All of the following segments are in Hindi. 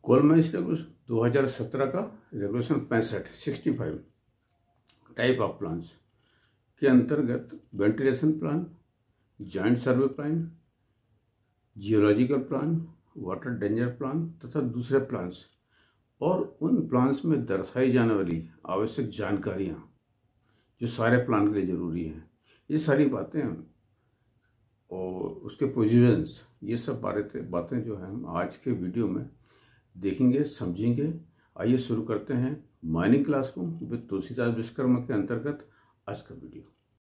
कोल माइंस रेगुलेशन 2017 का रेगुलेशन 65 टाइप ऑफ प्लान्स के अंतर्गत ventilation plan, joint survey plan, geological plan, water danger plan तथा दूसरे प्लान्स और उन प्लान्स में दर्शाई जाने वाली आवश्यक जानकारियाँ जो सारे प्लान के लिए ज़रूरी हैं, ये सारी बातें और उसके प्रोविजंस, ये सब बातें जो हैं हम आज के वीडियो में देखेंगे, समझेंगे। आइए शुरू करते हैं mining classroom with Tulsidas Vishwakarma के अंतर्गत आज का video.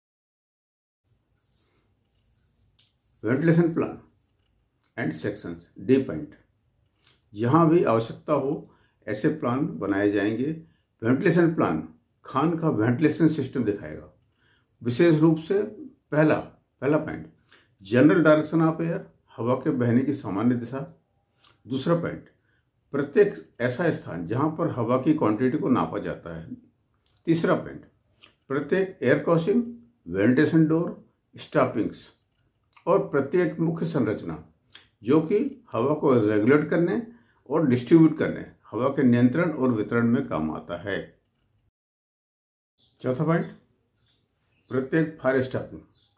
Ventilation plan and sections D point, जहाँ भी आवश्यकता हो ऐसे प्लान बनाए जाएंगे। वेंटिलेशन प्लान खान का वेंटिलेशन सिस्टम दिखाएगा। विशेष रूप से पहला point general direction of air, हवा के बहने की सामान्य दिशा। दूसरा पॉइंट प्रत्येक ऐसा स्थान जहां पर हवा की क्वांटिटी को नापा जाता है। तीसरा पॉइंट प्रत्येक air crossing, ventilation door, stoppings और प्रत्येक मुख्य संरचना जो कि हवा को रेगुलेट करने और डिस्ट्रीब्यूट करने, हवा के नियंत्रण और वितरण में काम आता है। चौथा पॉइंट प्रत्येक फायर स्टॉपिंग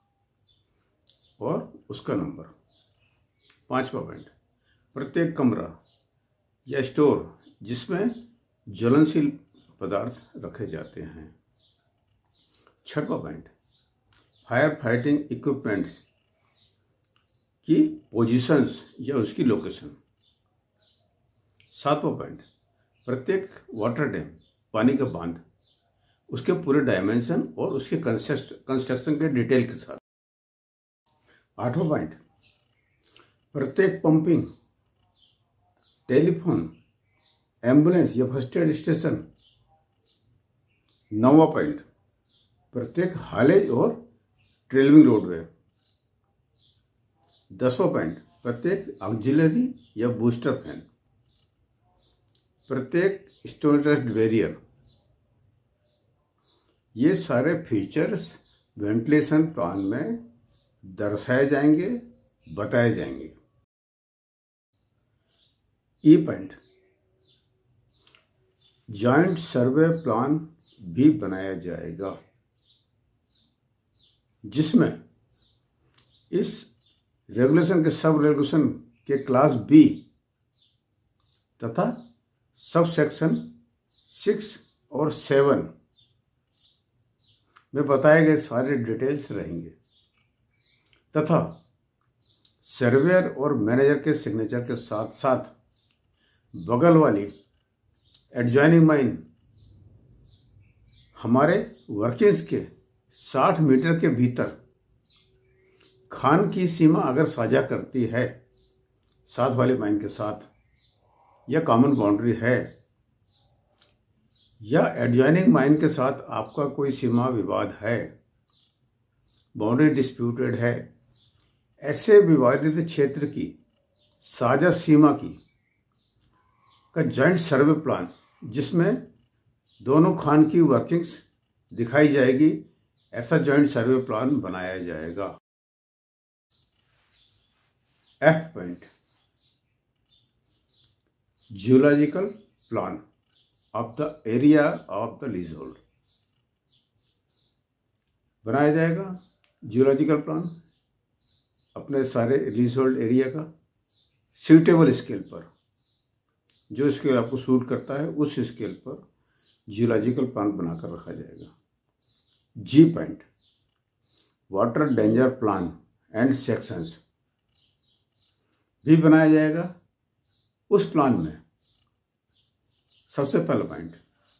और उसका नंबर। पांचवा पॉइंट प्रत्येक कमरा या स्टोर जिसमें ज्वलनशील पदार्थ रखे जाते हैं। छठवां पॉइंट फायर फाइटिंग इक्विपमेंट्स की पोजीशंस या उसकी लोकेशन। सातवां पॉइंट प्रत्येक वाटर डैम, पानी का बांध, उसके पूरे डायमेंशन और उसके कंस्ट्रक्शन के डिटेल के साथ। आठवां पॉइंट प्रत्येक पंपिंग, टेलीफोन, एम्बुलेंस या फर्स्ट एड स्टेशन। नौवां पॉइंट प्रत्येक हालेज और ट्रेलिंग रोडवे। 10वां पॉइंट प्रत्येक ऑक्सिलरी या बूस्टर फैन, प्रत्येक स्टोन डस्ट बैरियर। ये सारे फीचर्स वेंटिलेशन प्लान में दर्शाए जाएंगे, बताए जाएंगे। E point joint survey plan भी बनाया जाएगा, जिसमें इस रेगुलेशन के सब रेगुलेशन के क्लास बी तथा सब सेक्शन 6 और 7 में बताए गए सारे डिटेल्स रहेंगे तथा सर्वेयर और मैनेजर के सिग्नेचर के साथ साथ बगल वाली एडजॉइनिंग माइन हमारे वर्किंग्स के 60 मीटर के भीतर खान की सीमा अगर साझा करती है साथ वाली माइन के साथ, या कॉमन बाउंड्री है, या एडजॉइनिंग माइन के साथ आपका कोई सीमा विवाद है, बाउंड्री डिस्प्यूटेड है, ऐसे विवादित क्षेत्र की साझा सीमा की का जॉइंट सर्वे प्लान, जिसमें दोनों खान की वर्किंग्स दिखाई जाएगी, ऐसा जॉइंट सर्वे प्लान बनाया जाएगा। F point geological plan of the area of the leasehold बनाया जाएगा। जियोलॉजिकल प्लान अपने सारे लीजहोल्ड एरिया का सूटेबल स्केल पर, जो स्केल आपको सूट करता है उस स्केल पर जियोलॉजिकल प्लान बनाकर रखा जाएगा। G point water danger plan and sections भी बनाया जाएगा। उस प्लान में सबसे पहला पॉइंट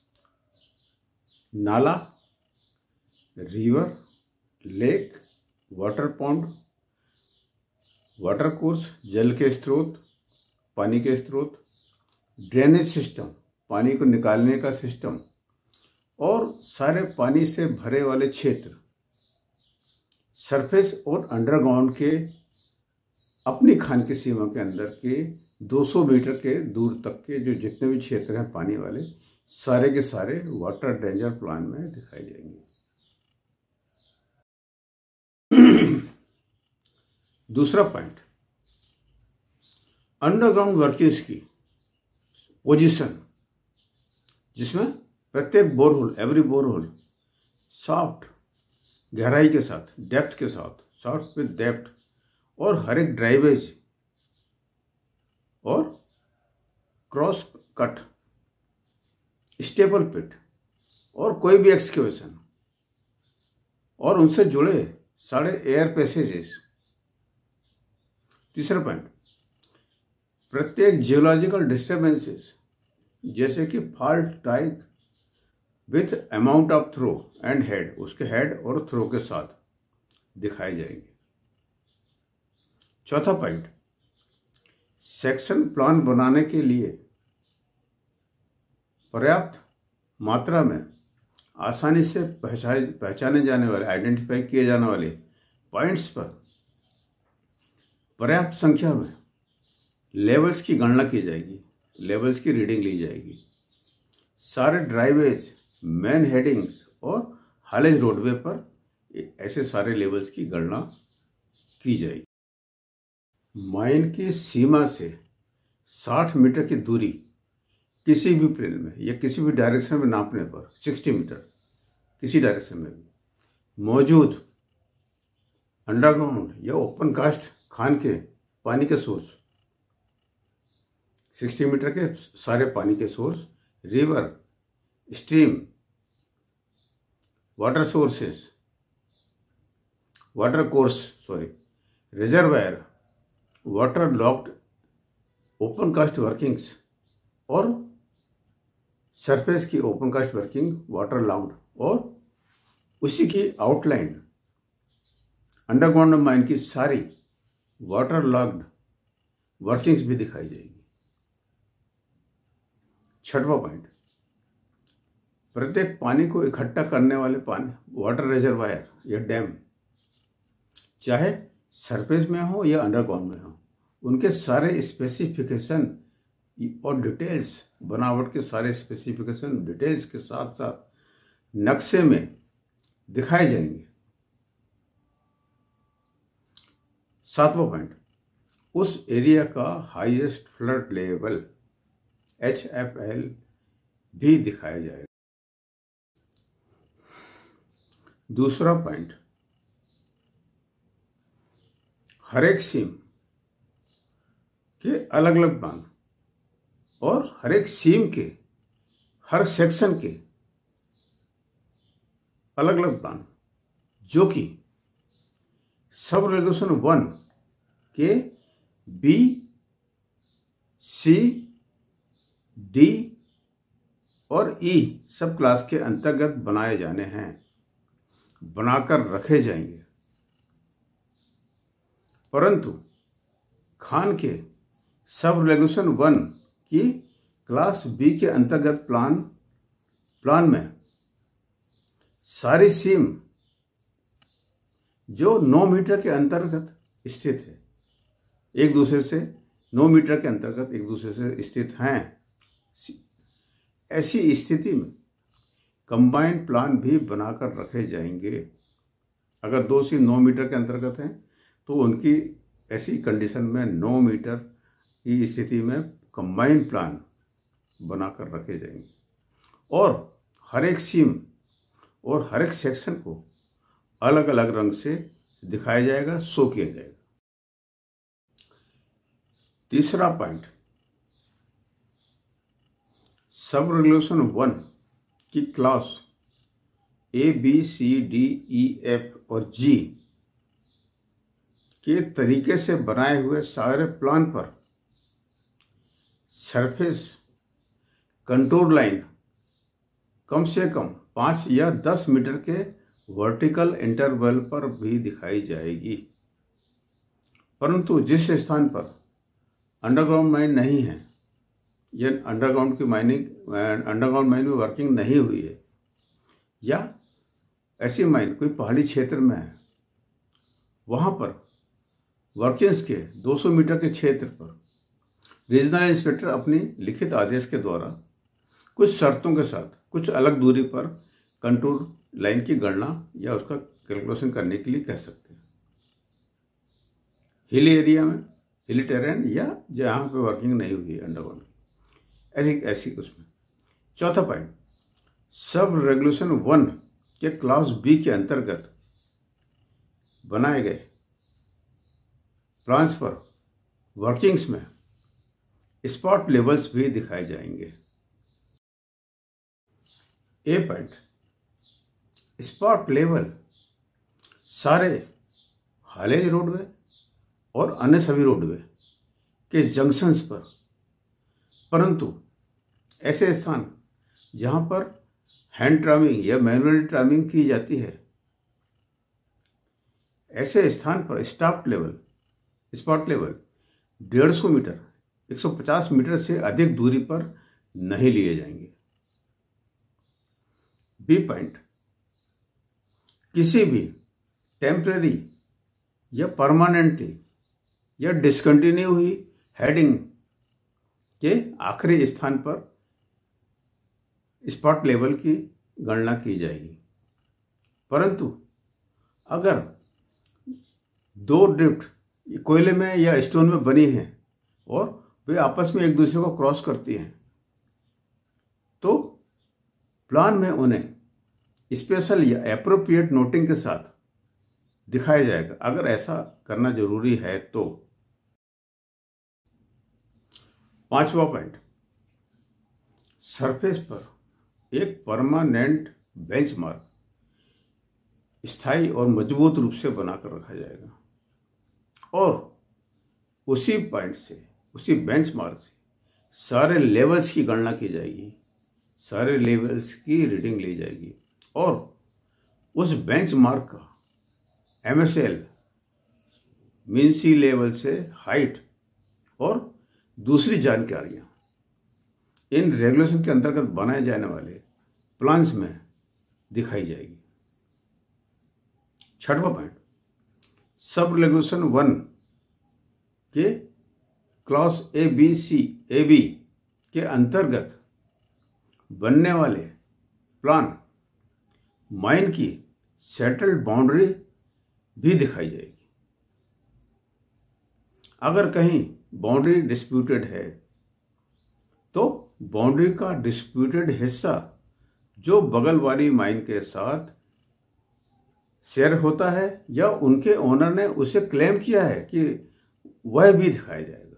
नाला, river, lake, water pond, water course, जल के स्रोत, पानी के स्रोत, ड्रेनेज सिस्टम, पानी को निकालने का सिस्टम, और सारे पानी से भरे वाले क्षेत्र, सरफेस और अंडरग्राउंड के अपनी खान की सीमा के अंदर के 200 मीटर के दूर तक के जो जितने भी क्षेत्र हैं पानी वाले, सारे के सारे वाटर डेंजर प्लान में दिखाई जाएंगे। दूसरा पॉइंट अंडरग्राउंड वर्किंग्स की पोजीशन, जिसमें प्रत्येक बोरहोल, एवरी बोरहोल सॉफ्ट गहराई के साथ, डेप्थ के साथ, सॉफ्ट विद डेप्थ, और हर एक ड्राइवेज और क्रॉस कट, स्टेपल पिट और कोई भी एक्सकेवेशन, और उनसे जुड़े सारे एयर पैसेजेस। तीसरा पॉइंट, प्रत्येक जियोलॉजिकल डिस्टर्बेंसेस जैसे कि fault dyke with amount of throw and head, उसके हेड और थ्रो के साथ दिखाए जाएंगे। चौथा पॉइंट, सेक्शन प्लान बनाने के लिए पर्याप्त मात्रा में आसानी से पहचाने जाने वाले, आइडेंटिफाई किए जाने वाले पॉइंट्स पर पर्याप्त संख्या में लेवल्स की गणना की जाएगी, लेवल्स की रीडिंग ली जाएगी। सारे ड्राइवेज, मेन हेडिंग्स और हालेज रोडवे पर ऐसे सारे लेवल्स की गणना की जाएगी। माइन की सीमा से 60 मीटर की दूरी किसी भी प्लेन में या किसी भी डायरेक्शन में नापने पर 60 मीटर किसी डायरेक्शन में भी मौजूद अंडरग्राउंड या ओपन कास्ट खान के पानी के सोर्स, 60 मीटर के सारे पानी के source, river, stream, water sources, water course, reservoir, water logged open cast workings और सरफेस की open cast working water logged, और उसी की आउटलाइन अंडरग्राउंड माइन की सारी वाटर लॉक्ड वर्किंग्स भी दिखाई जाएगी। छठवां पॉइंट, प्रत्येक पानी को इकट्ठा करने वाले पानी, वाटर रिजर्वायर या डैम, चाहे सरफेस में हो या अंडरग्राउंड में हो, उनके सारे स्पेसिफिकेशन और डिटेल्स, बनावट के सारे स्पेसिफिकेशन डिटेल्स के साथ साथ नक्शे में दिखाए जाएंगे। सातवां पॉइंट, उस एरिया का हाईएस्ट फ्लड लेवल HFL भी दिखाया जाएगा। दूसरा पॉइंट, हर एक सीम के अलग अलग प्लान और हर एक सीम के, हर सेक्शन के अलग अलग प्लान, जो कि सब रेगुलेशन 1 के B, C, D और E सब क्लास के अंतर्गत बनाए जाने हैं, बनाकर रखे जाएंगे। परंतु खान के सब रेगुलेशन 1 की क्लास B के अंतर्गत प्लान में सारी सीम जो 9 मीटर के अंतर्गत स्थित है, एक दूसरे से 9 मीटर के अंतर्गत एक दूसरे से स्थित हैं, ऐसी स्थिति में कंबाइंड प्लान भी बनाकर रखे जाएंगे। अगर 2 सीम 9 मीटर के अंतर्गत हैं तो उनकी ऐसी कंडीशन में 9 मीटर की स्थिति में कंबाइंड प्लान बनाकर रखे जाएंगे, और हर एक सीम और हर एक सेक्शन को अलग अलग रंग से दिखाया जाएगा, शो किया जाएगा। तीसरा पॉइंट, सब रेगुलेशन 1 की class A, B, C, D, E, F और G के तरीके से बनाए हुए सारे प्लान पर सरफेस कंटूर लाइन कम से कम 5 या 10 मीटर के वर्टिकल इंटरवल पर भी दिखाई जाएगी। परंतु जिस स्थान पर अंडरग्राउंड माइन नहीं है या अंडरग्राउंड माइन में वर्किंग नहीं हुई है, या ऐसी माइन कोई पहाड़ी क्षेत्र में है, वहाँ पर वर्किंग्स के 200 मीटर के क्षेत्र पर रीजनल इंस्पेक्टर अपनी लिखित आदेश के द्वारा कुछ शर्तों के साथ कुछ अलग दूरी पर कंटूर लाइन की गणना या उसका कैलकुलेशन करने के लिए कह सकते हैं। हिल एरिया में, हिल टेरेन या जहाँ पे वर्किंग नहीं हुई है अंडरग्राउंड, ऐसी ऐसी उसमें। चौथा पॉइंट, सब रेगुलेशन 1 के क्लास बी के अंतर्गत बनाए गए प्लान्स पर वर्किंग्स में स्पॉट लेवल्स भी दिखाए जाएंगे। ए पॉइंट, स्पॉट लेवल सारे हालेज रोडवे और अन्य सभी रोडवे के जंक्शंस पर, परंतु ऐसे स्थान जहां पर हैंड ट्रामिंग या मैनुअल ट्रामिंग की जाती है, ऐसे स्थान पर स्पॉट लेवल 150 मीटर 150 मीटर से अधिक दूरी पर नहीं लिए जाएंगे। बी पॉइंट, किसी भी टेम्परेरी या परमानेंटली या डिसकंटिन्यू हुई हेडिंग के आखिरी स्थान पर स्पॉट लेवल की गणना की जाएगी। परंतु अगर दो ड्रिफ्ट कोयले में या स्टोन में बनी हैं और वे आपस में एक दूसरे को क्रॉस करती हैं, तो प्लान में उन्हें स्पेशल या एप्रोप्रिएट नोटिंग के साथ दिखाया जाएगा, अगर ऐसा करना जरूरी है तो। पांचवा पॉइंट, सरफेस पर एक परमानेंट बेंचमार्क स्थायी और मजबूत रूप से बनाकर रखा जाएगा और उसी पॉइंट से, उसी बेंचमार्क से सारे लेवल्स की गणना की जाएगी, सारे लेवल्स की रीडिंग ली जाएगी और उस बेंचमार्क का MSL मीन सी लेवल से हाइट और दूसरी जानकारियां इन रेगुलेशन के अंतर्गत बनाए जाने वाले प्लान्स में दिखाई जाएगी। छठवां पॉइंट, सब रेगुलेशन 1 के क्लास AB के अंतर्गत बनने वाले प्लान माइन की सेटल्ड बाउंड्री भी दिखाई जाएगी। अगर कहीं बाउंड्री डिस्प्यूटेड है तो बाउंड्री का डिस्प्यूटेड हिस्सा जो बगल वाली माइन के साथ शेयर होता है या उनके ओनर ने उसे क्लेम किया है कि वह भी दिखाया जाएगा।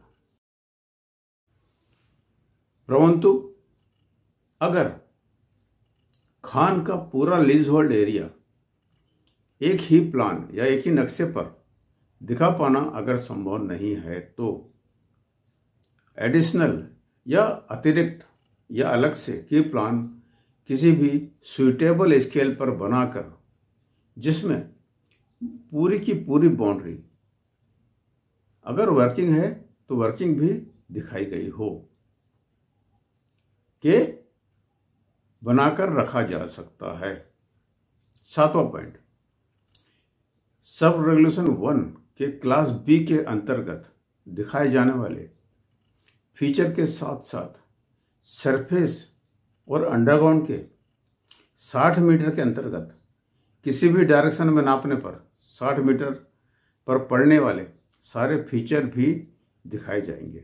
परंतु अगर खान का पूरा लीज होल्ड एरिया एक ही प्लान या एक ही नक्शे पर दिखा पाना अगर संभव नहीं है तो एडिशनल या अतिरिक्त या अलग से की प्लान किसी भी सुइटेबल स्केल पर बनाकर, जिसमें पूरी की पूरी बाउंड्री अगर वर्किंग है तो वर्किंग भी दिखाई गई हो, के बनाकर रखा जा सकता है। सातवां पॉइंट, सब रेगुलेशन 1 के क्लास बी के अंतर्गत दिखाए जाने वाले फीचर के साथ साथ सरफेस और अंडरग्राउंड के 60 मीटर के अंतर्गत किसी भी डायरेक्शन में नापने पर 60 मीटर पर पड़ने वाले सारे फीचर भी दिखाए जाएंगे।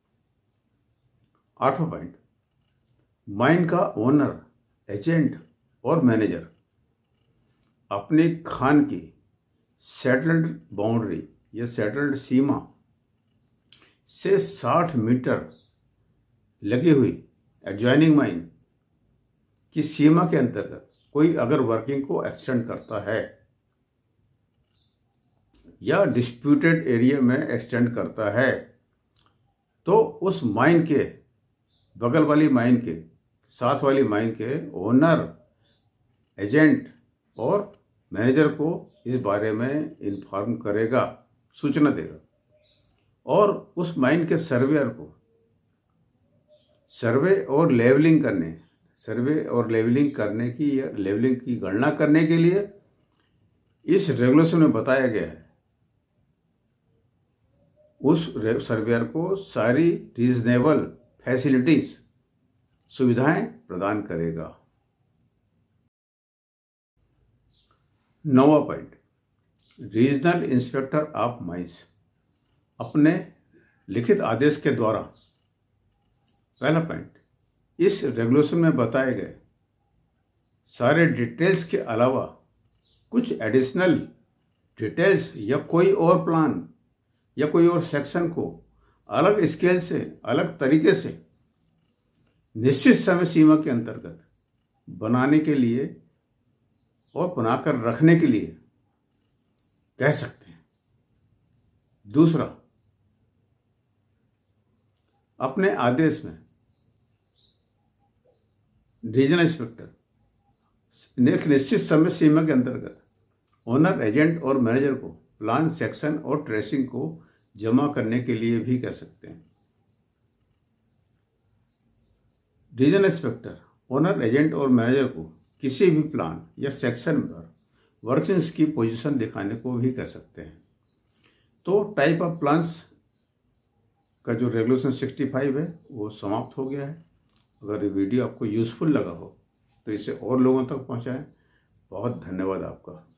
आठवां पॉइंट, माइन का ओनर, एजेंट और मैनेजर अपनी खान की सेटल्ड बाउंड्री या सेटल्ड सीमा से 60 मीटर लगी हुई एडजॉइनिंग माइन की सीमा के अंतर्गत कोई अगर वर्किंग को एक्सटेंड करता है या डिस्प्यूटेड एरिया में एक्सटेंड करता है तो उस माइन के बगल वाली माइन के, साथ वाली माइन के ओनर, एजेंट और मैनेजर को इस बारे में इन्फॉर्म करेगा, सूचना देगा और उस माइन के सर्वेयर को सर्वे और लेवलिंग करने की या लेवलिंग की गणना करने के लिए इस रेगुलेशन में बताया गया है, उस सर्वेयर को सारी रीजनेबल फैसिलिटीज, सुविधाएं प्रदान करेगा। 9वां point, regional inspector of mines अपने लिखित आदेश के द्वारा, पहला पॉइंट, इस रेगुलेशन में बताए गए सारे डिटेल्स के अलावा कुछ एडिशनल डिटेल्स या कोई और प्लान या कोई और सेक्शन को अलग स्केल से, अलग तरीके से निश्चित समय सीमा के अंतर्गत बनाने के लिए और बनाकर रखने के लिए कह सकते हैं। दूसरा, अपने आदेश में रीजनल इंस्पेक्टर एक निश्चित समय सीमा के अंतर्गत ओनर, एजेंट और मैनेजर को प्लान, सेक्शन और ट्रेसिंग को जमा करने के लिए भी कह सकते हैं। रीजनल इंस्पेक्टर ओनर, एजेंट और मैनेजर को किसी भी प्लान या सेक्शन पर वर्किंग्स की पोजीशन दिखाने को भी कह सकते हैं। तो टाइप ऑफ प्लान्स का जो रेगुलेशन 65 है वो समाप्त हो गया है। अगर ये वीडियो आपको यूज़फुल लगा हो तो इसे और लोगों तक पहुंचाएं। बहुत धन्यवाद आपका।